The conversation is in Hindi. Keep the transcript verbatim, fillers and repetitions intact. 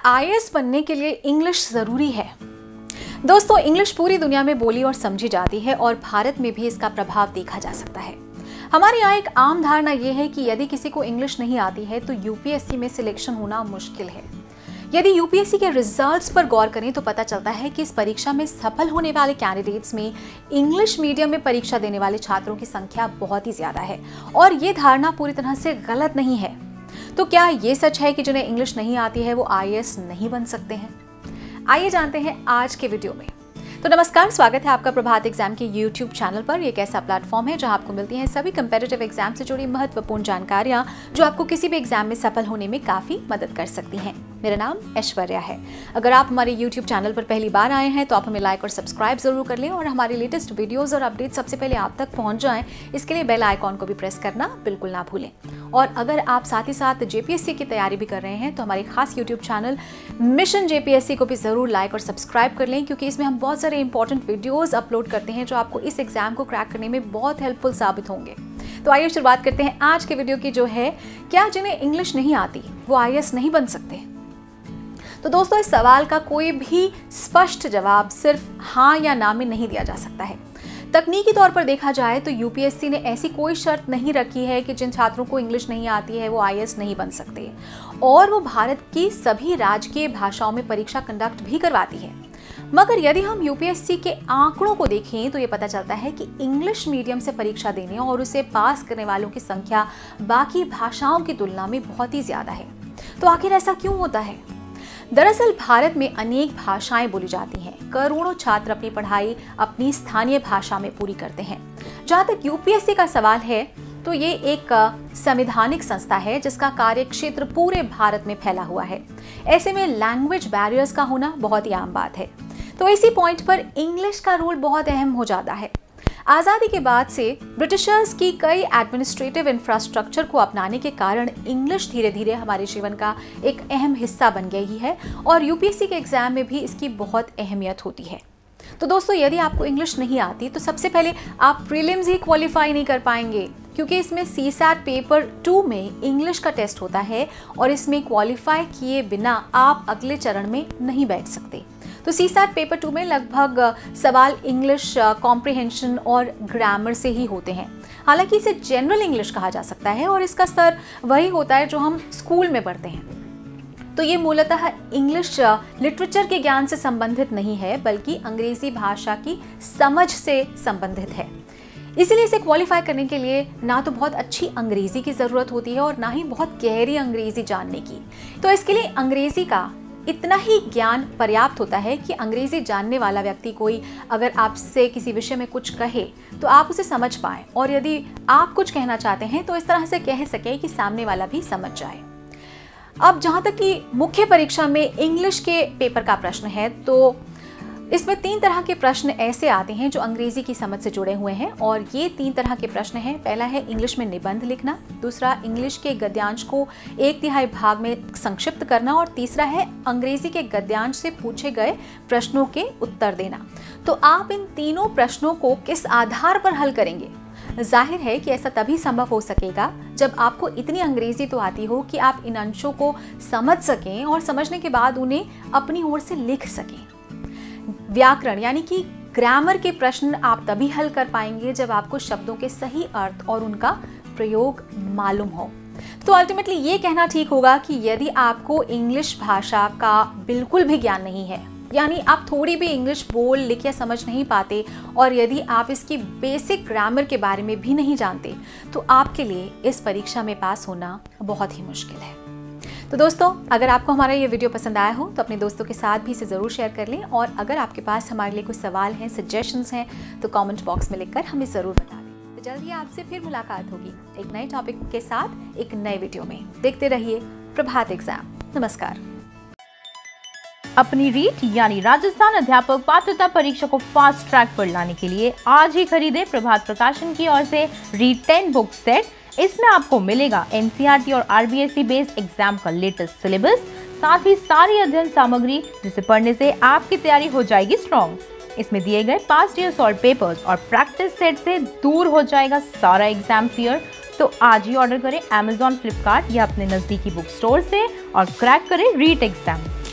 आई ए एस बनने के लिए इंग्लिश ज़रूरी है? दोस्तों, इंग्लिश पूरी दुनिया में बोली और समझी जाती है और भारत में भी इसका प्रभाव देखा जा सकता है। हमारे यहाँ एक आम धारणा यह है कि यदि किसी को इंग्लिश नहीं आती है तो यू पी एस सी में सिलेक्शन होना मुश्किल है। यदि यू पी एस सी के रिजल्ट्स पर गौर करें तो पता चलता है कि इस परीक्षा में सफल होने वाले कैंडिडेट्स में इंग्लिश मीडियम में परीक्षा देने वाले छात्रों की संख्या बहुत ही ज्यादा है और ये धारणा पूरी तरह से गलत नहीं है। तो क्या ये सच है कि जिन्हें इंग्लिश नहीं आती है वो आई ए एस नहीं बन सकते हैं? आइए जानते हैं आज के वीडियो में। तो नमस्कार, स्वागत है आपका प्रभात एग्जाम के यूट्यूब चैनल पर। एक ऐसा प्लेटफॉर्म है जहां आपको मिलती हैं सभी कंपेटिटिव एग्जाम से जुड़ी महत्वपूर्ण जानकारियां जो आपको किसी भी एग्जाम में सफल होने में काफी मदद कर सकती हैं। मेरा नाम ऐश्वर्या है। अगर आप हमारे यूट्यूब चैनल पर पहली बार आए हैं तो आप हमें लाइक और सब्सक्राइब जरूर कर लें और हमारे लेटेस्ट वीडियोस और अपडेट सबसे पहले आप तक पहुंच जाएं, इसके लिए बेल आइकॉन को भी प्रेस करना बिल्कुल ना भूलें। और अगर आप साथ ही साथ जे पी एस सी की तैयारी भी कर रहे हैं तो हमारे खास YouTube channel mission J P S C को भी जरूर लाइक और सब्सक्राइब कर लें, क्योंकि इसमें हम बहुत सारे इंपॉर्टेंट वीडियोस अपलोड करते हैं जो आपको इस एग्जाम को क्रैक करने में बहुत हेल्पफुल साबित होंगे। तो आइए शुरुआत करते हैं आज के वीडियो की, जो है क्या जिन्हें इंग्लिश नहीं आती वो आई ए एस नहीं बन सकते? तो दोस्तों, इस सवाल का कोई भी स्पष्ट जवाब सिर्फ हाँ या ना में नहीं दिया जा सकता है। तकनीकी तौर पर देखा जाए तो यू पी एस सी ने ऐसी कोई शर्त नहीं रखी है कि जिन छात्रों को इंग्लिश नहीं आती है वो आई ए एस नहीं बन सकते, और वो भारत की सभी राजकीय भाषाओं में परीक्षा कंडक्ट भी करवाती है। मगर यदि हम यू पी एस सी के आंकड़ों को देखें तो ये पता चलता है कि इंग्लिश मीडियम से परीक्षा देने और उसे पास करने वालों की संख्या बाकी भाषाओं की तुलना में बहुत ही ज्यादा है। तो आखिर ऐसा क्यों होता है? दरअसल भारत में अनेक भाषाएं बोली जाती हैं। करोड़ों छात्र अपनी पढ़ाई अपनी स्थानीय भाषा में पूरी करते हैं। जहां तक यू पी एस सी का सवाल है तो ये एक संवैधानिक संस्था है जिसका कार्य क्षेत्र पूरे भारत में फैला हुआ है। ऐसे में लैंग्वेज बैरियर्स का होना बहुत ही आम बात है। तो इसी पॉइंट पर इंग्लिश का रोल बहुत अहम हो जाता है। आज़ादी के बाद से ब्रिटिशर्स की कई एडमिनिस्ट्रेटिव इंफ्रास्ट्रक्चर को अपनाने के कारण इंग्लिश धीरे धीरे हमारे जीवन का एक अहम हिस्सा बन गई है और यू पी एस सी के एग्जाम में भी इसकी बहुत अहमियत होती है। तो दोस्तों, यदि आपको इंग्लिश नहीं आती तो सबसे पहले आप प्रीलिम्स ही क्वालिफाई नहीं कर पाएंगे, क्योंकि इसमें सी सैट पेपर टू में इंग्लिश का टेस्ट होता है और इसमें क्वालिफाई किए बिना आप अगले चरण में नहीं बैठ सकते। तो सी सैट पेपर टू में लगभग सवाल इंग्लिश कॉम्प्रिहेंशन और ग्रामर से ही होते हैं। हालांकि इसे जनरल इंग्लिश कहा जा सकता है और इसका स्तर वही होता है जो हम स्कूल में पढ़ते हैं। तो ये मूलतः इंग्लिश लिटरेचर के ज्ञान से संबंधित नहीं है, बल्कि अंग्रेजी भाषा की समझ से संबंधित है। इसीलिए इसे क्वालिफाई करने के लिए ना तो बहुत अच्छी अंग्रेजी की ज़रूरत होती है और ना ही बहुत गहरी अंग्रेजी जानने की। तो इसके लिए अंग्रेजी का इतना ही ज्ञान पर्याप्त होता है कि अंग्रेजी जानने वाला व्यक्ति कोई अगर आपसे किसी विषय में कुछ कहे तो आप उसे समझ पाएं, और यदि आप कुछ कहना चाहते हैं तो इस तरह से कह सके कि सामने वाला भी समझ जाए। अब जहाँ तक कि मुख्य परीक्षा में इंग्लिश के पेपर का प्रश्न है तो इसमें तीन तरह के प्रश्न ऐसे आते हैं जो अंग्रेजी की समझ से जुड़े हुए हैं, और ये तीन तरह के प्रश्न हैं। पहला है इंग्लिश में निबंध लिखना, दूसरा इंग्लिश के गद्यांश को एक तिहाई भाग में संक्षिप्त करना, और तीसरा है अंग्रेजी के गद्यांश से पूछे गए प्रश्नों के उत्तर देना। तो आप इन तीनों प्रश्नों को किस आधार पर हल करेंगे? जाहिर है कि ऐसा तभी संभव हो सकेगा जब आपको इतनी अंग्रेजी तो आती हो कि आप इन अंशों को समझ सकें और समझने के बाद उन्हें अपनी ओर से लिख सकें। व्याकरण यानी कि ग्रामर के प्रश्न आप तभी हल कर पाएंगे जब आपको शब्दों के सही अर्थ और उनका प्रयोग मालूम हो। तो अल्टीमेटली ये कहना ठीक होगा कि यदि आपको इंग्लिश भाषा का बिल्कुल भी ज्ञान नहीं है, यानी आप थोड़ी भी इंग्लिश बोल लिख या समझ नहीं पाते, और यदि आप इसकी बेसिक ग्रामर के बारे में भी नहीं जानते, तो आपके लिए इस परीक्षा में पास होना बहुत ही मुश्किल है। तो दोस्तों, अगर आपको हमारा ये वीडियो पसंद आया हो तो अपने दोस्तों के साथ भी इसे ज़रूर शेयर कर लें, और अगर आपके पास हमारे लिए कुछ सवाल हैं, सजेशंस हैं, तो कमेंट बॉक्स में लिखकर हमें ज़रूर बता दें। तो जल्द ही आपसे फिर मुलाकात होगी एक नए टॉपिक के साथ एक नए वीडियो में। देखते रहिए प्रभात एग्जाम। नमस्कार। अपनी रीट यानी राजस्थान अध्यापक पात्रता परीक्षा को फास्ट ट्रैक पर लाने के लिए आज ही खरीदे प्रभात प्रकाशन की ओर से रीट टेन बुक सेट। इसमें आपको मिलेगा एन सी आर टी और R B S E based exam का लेटेस्ट सिलेबस, साथ ही सारी अध्ययन सामग्री जिसे पढ़ने से आपकी तैयारी हो जाएगी स्ट्रॉन्ग। इसमें दिए गए पास्ट ईयर सॉल्व पेपर्स और प्रैक्टिस सेट से दूर हो जाएगा सारा एग्जाम फियर। तो आज ही ऑर्डर करें अमेजॉन, फ्लिपकार्ट या अपने नजदीकी बुक स्टोर से और क्रैक करें रीट एग्जाम।